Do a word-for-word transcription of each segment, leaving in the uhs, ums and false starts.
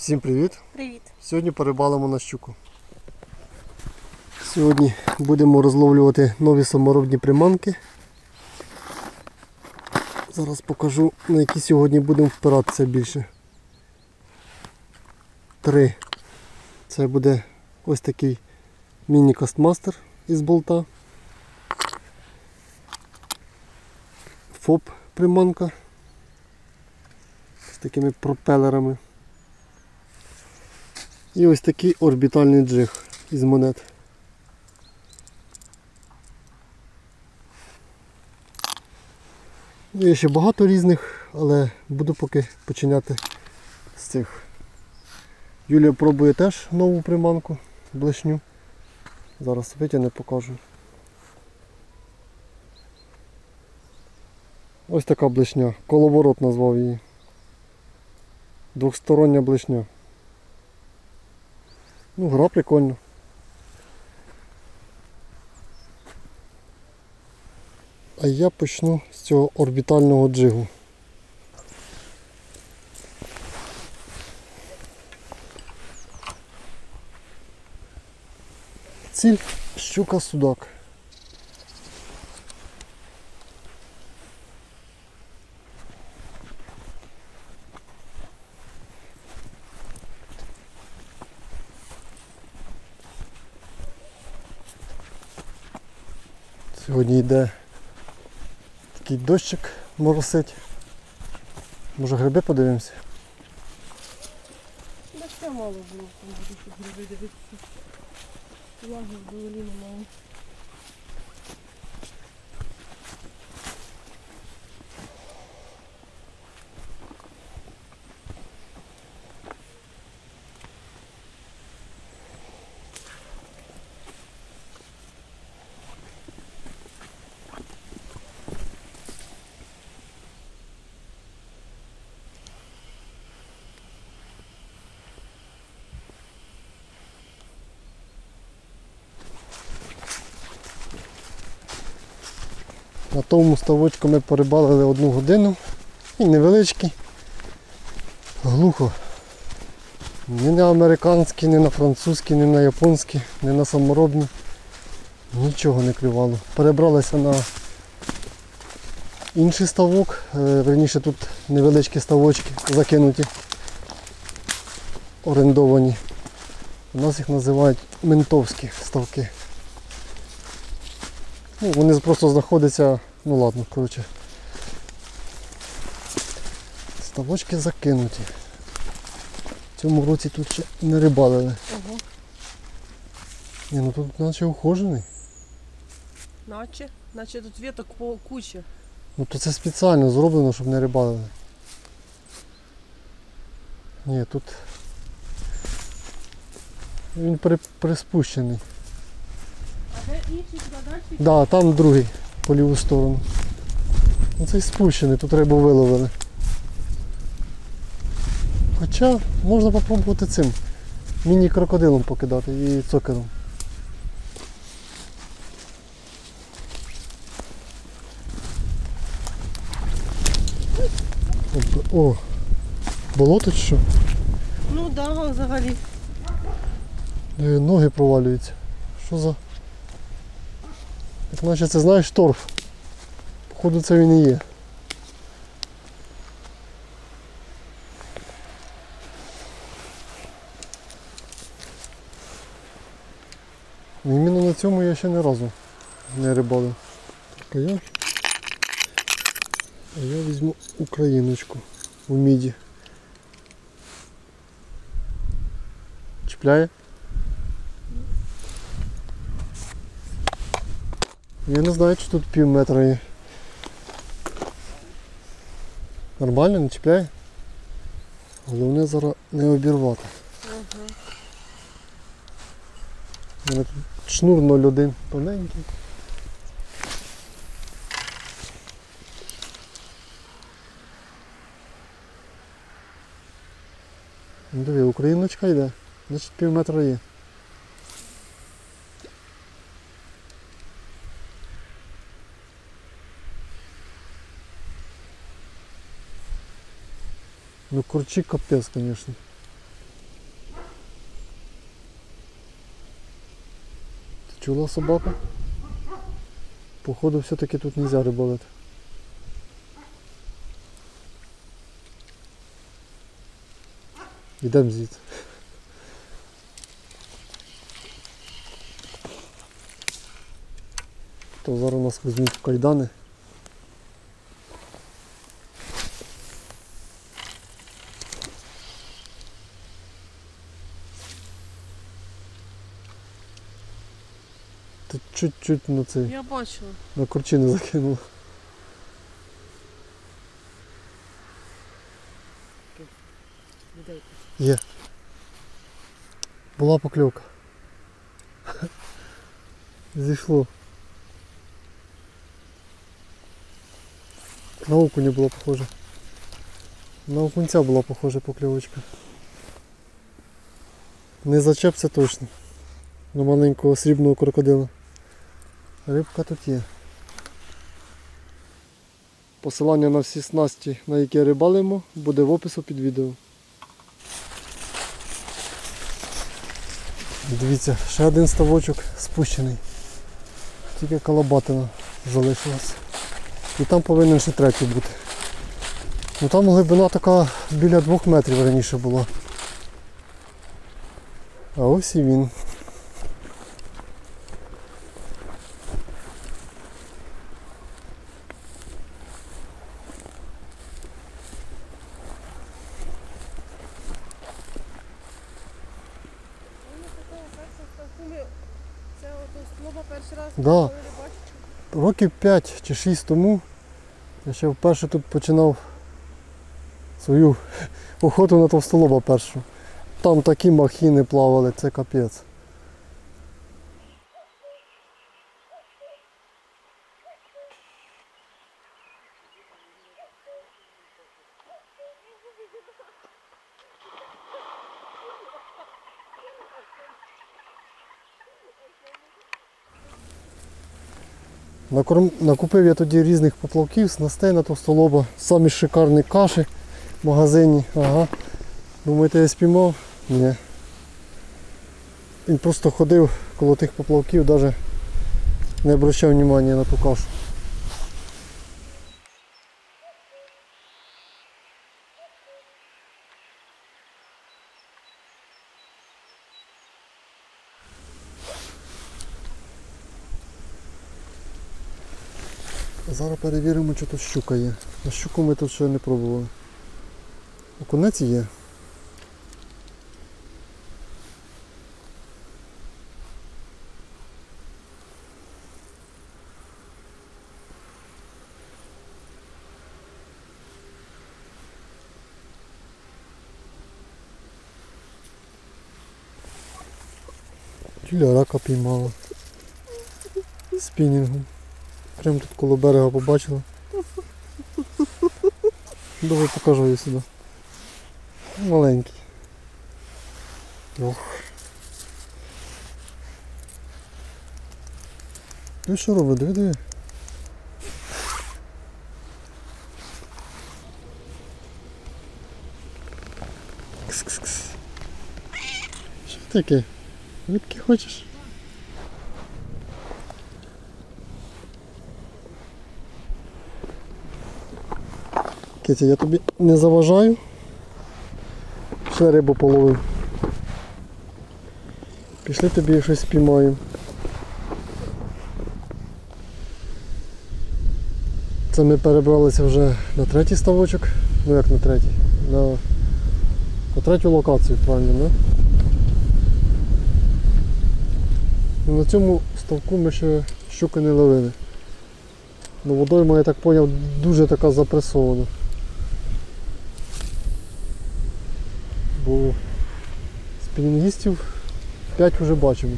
Всім привіт! Привіт! Сьогодні порибалимо на щуку. Сьогодні будемо розловлювати нові саморобні приманки. Зараз покажу, на які сьогодні будемо впиратися більше. Три. Це буде ось такий міні-кастмастер із болта. ФОП приманка з такими пропелерами. І ось такий орбітальний джиг із монет. Є ще багато різних, але буду поки починати з цих. Юлія пробує теж нову приманку, блешню. Зараз витягне, покажу. Ось така блешня, коловорот назвав її. Двохстороння блешня. Ну, гра прикольна. А я почну з цього орбітального джигу. Ціль – щука-судак. Сьогодні йде такий дощик моросить. Може гриби подивимося? Да все мало було, там буду щоб гриби дивитися. Влаги взагалі немає. На тому ставочку ми порибалили одну годину. І невеличкий. Глухо. Ні на американський, ні на французький, ні на японський, ні на саморобні. Нічого не клювало. Перебралися на інший ставок. Верніше тут невеличкі ставочки закинуті. Орендовані. У нас їх називають ментовські ставки. Ну, вони просто знаходяться, ну ладно, коротше. Ставочки закинуті. В цьому році тут ще не рибалили. Ого. Ні, ну тут наче ухожений. Наче? Наче тут віток по кучі. Ну то це спеціально зроблено, щоб не рибалили. Ні, тут він при, приспущений. А де інші туди далі? Так, да, там другий по ліву сторону. Ну цей спущений, тут рибу виловили. Хоча можна спробувати цим міні-крокодилом покидати і цокером. О, болото чи що? Ну так, да, взагалі. Ноги провалюються. Що за... Як наче це, знаєш, торф. Походу це він і є. Іменно на цьому я ще не разу не рибалив. Так, а я... А я візьму україночку в міді. Чіпляє? Я не знаю, чи тут пів метра є. Нормально, не чіпляє? Головне зараз не обірвати. Ага. У мене тут шнур нуль один, тоненький. Ну, диви, україночка йде, значить пів метра є. Ну корчі капець, звісно. Чула собака? Походу все-таки тут не можна рибалити. Йдемо звідси. То зараз нас візьмуть в кайдани. Ти чуть-чуть на цей, Я бачила. на корчини закинула. Віддайте. Є. Була покльовка. Зійшло. На окуня була похожа. На окунця була похожа покльовочка. Не зачепся точно. На маленького срібного крокодила. Рибка тут є. Посилання на всі снасті, на які рибалимо, буде в описі під відео. Дивіться, ще один ставочок спущений. Тільки колобатина залишилась. І там повинен ще третій бути. Ну там глибина така біля двох метрів раніше була. А ось і він. Це ото слова перший раз, Да. коли ви бачите. Років п'ять чи шість тому я ще вперше тут починав свою охоту на товстолоба першу. Там такі махіни плавали, це капець. Накорм... Накупив я тоді різних поплавків, снастей на товстолоба, самі шикарні каші в магазині. Ага. Думаєте, я спіймав? Ні. Він просто ходив коло тих поплавків, навіть не обращав уваги на ту кашу. Зараз перевіримо, чи тут щука є. На щуку ми тут ще не пробували. Окунець є. Юля рака піймала. Спінінгом. Прямо тут коло берега побачила. Давай покажу її сюди. Маленький. Ох. Ну що робить? Диви, диви. Кс-кс-кс. Що таке? Рибки хочеш? Китя, я тобі не заважаю. Ще рибу половив. Пішли тобі щось спіймаємо. Це ми перебралися вже на третій ставочок. Ну як на третій? На, на третю локацію, правильно, да? І на цьому ставку ми ще щуки не ловили. Ну водойма, я так зрозумів, дуже така запресована. Бо спінінгістів п'ять вже бачимо.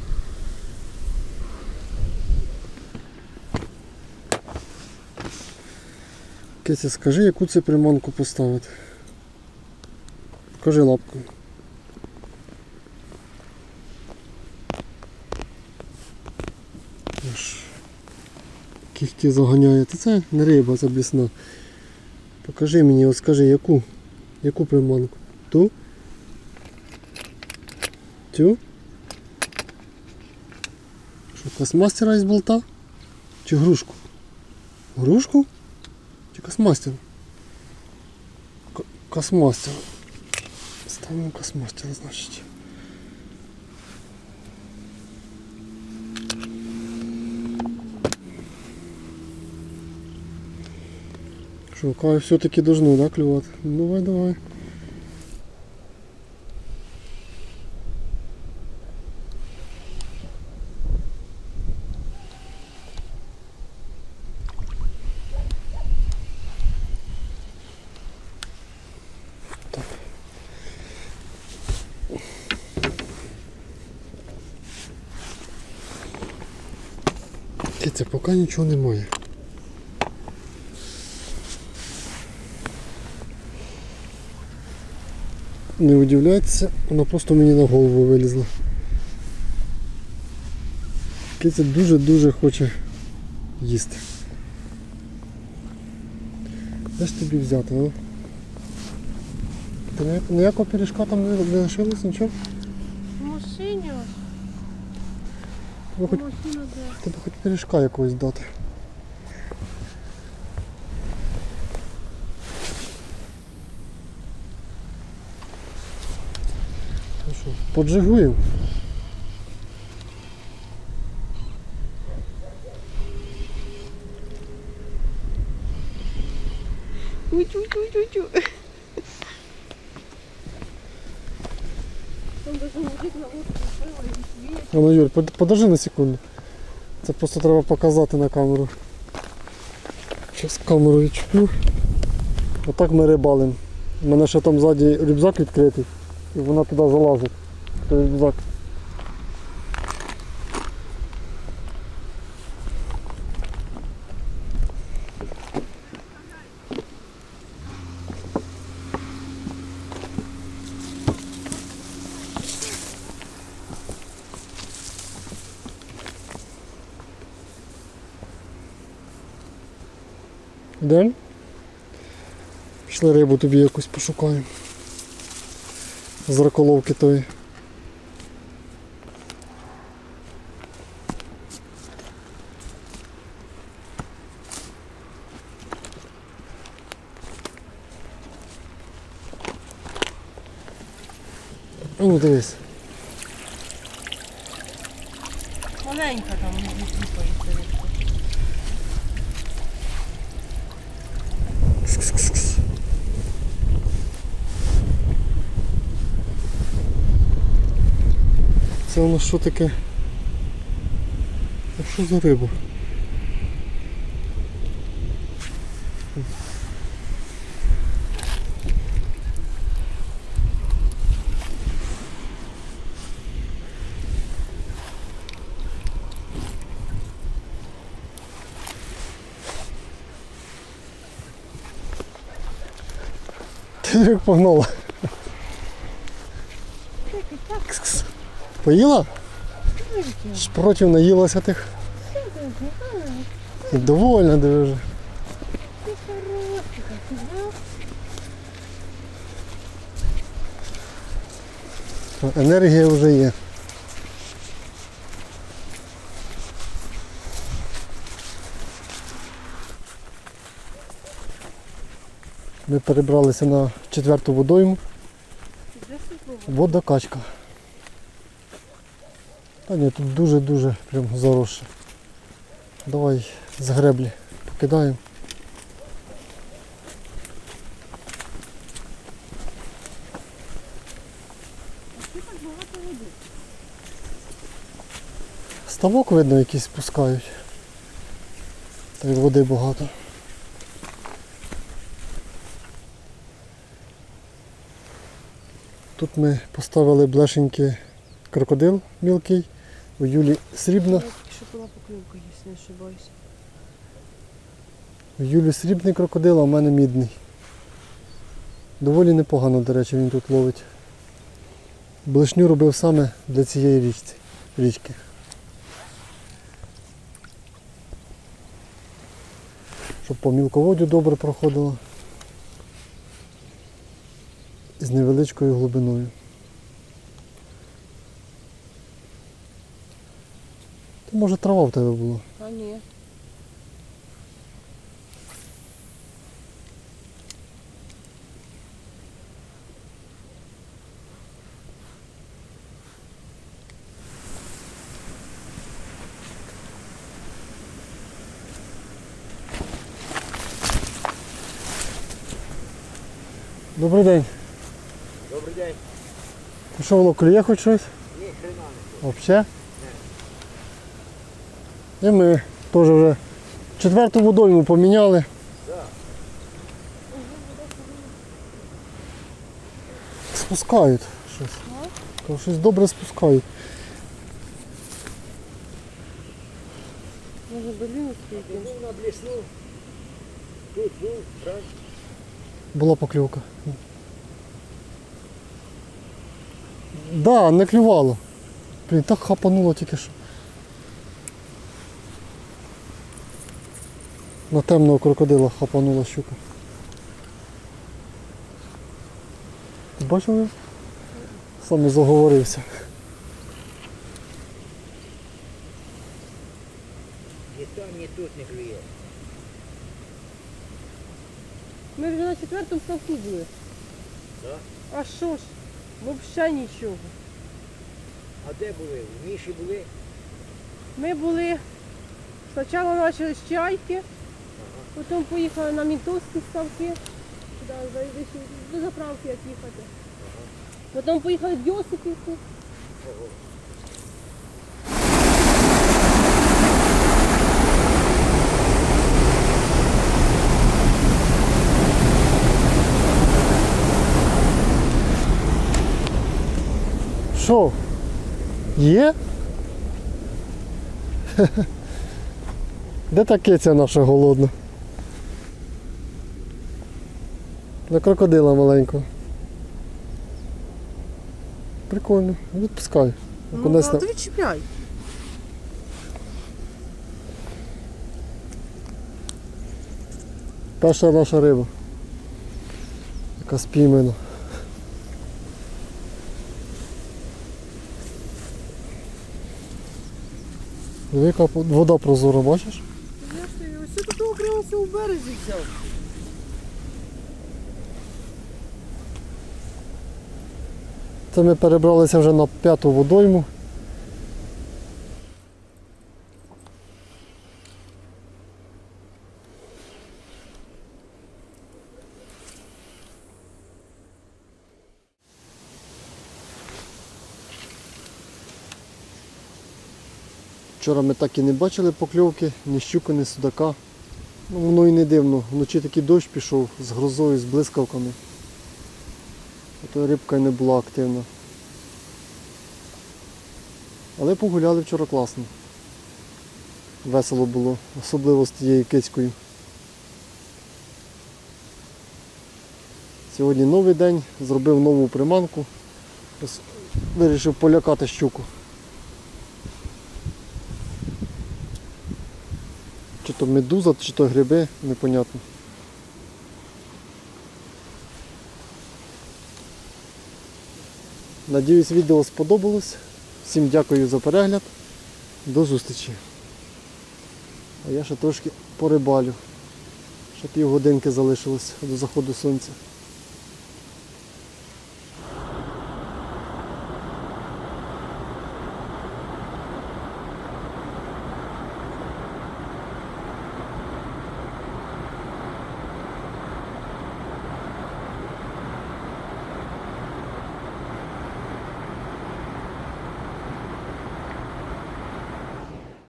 Кися, скажи, яку це приманку поставити? Покажи лапку. Аж кіхті заганяє. Та це не риба, це блісна. Покажи мені, от скажи, яку? Яку приманку? Ту? Цю? Що, космастера із болта? Чи грушку? Грушку? Чи космастера? К- Космастера. Ставимо космастера, значить. Що, кай все-таки должно, да, клювати? Ну, давай, давай. Так. Киця, поки нічого немає. Не удивляйтеся, вона просто мені на голову вилізла. Киця дуже-дуже хоче їсти. Де ж тобі взяти, а? Та ніяк- ніякого пиріжка там не, не лишилось, нічого? В машині ось. Тебе хоч, Машина де? тебе хоч пиріжка якогось дати. Ну що, поджигуємо? Тю-тю-тю-тю-тю. Там даже мужик на лодку пила і світ. А ну, Юр, под- подожди на секунду. Це просто треба показати на камеру. Зараз камеру відчеплю. Отак ми рибалимо. У мене ще там ззаді рюкзак відкритий. І вона туди залазить. в той рюкзак. Йдемо? Пішли рибу тобі якусь пошукаємо. З раколовки тої. А ну дивись. Маленька там не сліпається. Кс-кс-кс. Це воно що таке? А що за риба? Ти як погнала? Кс-кс. Поїла? Шпротів наїлася тих. І довольна дуже. Ти хороший, ти знав? Енергія вже є. Ми перебралися на четверту водойму. Де світло? Водокачка. Та ні, тут дуже-дуже прям заросше. Давай з греблі покидаємо. Ти так багато води. Ставок, видно, якийсь спускають. Та й води багато. Тут ми поставили блешенький крокодил мілкий, у Юлі срібна. Що була покльовка, якщо не ошибаюся. У Юлі срібний крокодил, а в мене мідний. Доволі непогано, до речі, він тут ловить. Блешню робив саме для цієї річці, річки. Щоб по мілководдю добре проходило. З невеличкою глибиною. Та Може трава в тебе була. А ні. Добрий день. Добрий день. Ну що воно, клює хоч щось? Ні, хрена не. Взагалі? І ми теж вже четверту водойму поміняли. Да. Спускають щось. Кажу, щось добре спускають. Може доліну скільки? Був на блісну. Тут був, правда? Була покльовка. Да, не клювало. Блін, так хапануло тільки що. На темного крокодила хапанула щука. Ти бачив його? Саме заговорився. Ні там, ні тут не клює. Ми вже на четвертому ставку були. Да? А що ж? Взагалі нічого. А де були? В Міші були? Ми були, спочатку почали з чайки, потім поїхали на Мінтовські ставки, туди зайдеш до заправки як їхати. Потім поїхали в Йосипівку. Ого. Що? Є? Де та киця наша голодна? Для крокодила маленького. Прикольно, відпускай. Ну, Кудись да, на- то відчіпляй. Перша наша риба. Яка спіймана. Диви, яка вода прозора, бачиш? Я ж тобі, ось тут окремося у березі взяв. Це ми перебралися вже на п'яту водойму. Вчора ми так і не бачили покльовки, ні щуки, ні судака. Ну, воно і не дивно. Вночі такий дощ пішов з грозою, з блискавками. То рибка й не була активна. Але погуляли вчора класно. Весело було, особливо з тією кицькою. Сьогодні новий день, зробив нову приманку. Ось вирішив полякати щуку. Чи то медуза, чи то гриби, непонятно. Надіюсь, відео сподобалось. Всім дякую за перегляд. До зустрічі. А я ще трошки порибалю. Ще півгодинки залишилось до заходу сонця.